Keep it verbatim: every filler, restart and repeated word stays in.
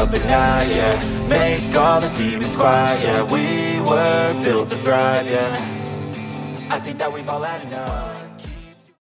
up at night, yeah. Make all the demons quiet, yeah. We were built to thrive, yeah. I think that we've all had enough.